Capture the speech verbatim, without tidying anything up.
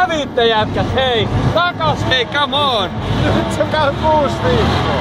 Kävitte jätkät, hei! Takas, hei, come on! Nyt se käy kuusi viikkoa.